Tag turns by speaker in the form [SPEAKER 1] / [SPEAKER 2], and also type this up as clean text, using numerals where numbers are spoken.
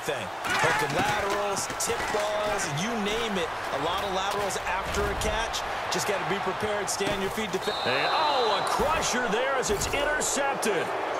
[SPEAKER 1] everything. Hook and laterals, tip balls, you name it. A lot of laterals after a catch. Just got to be prepared, stay on your feet.
[SPEAKER 2] And, oh, a crusher there as it's intercepted.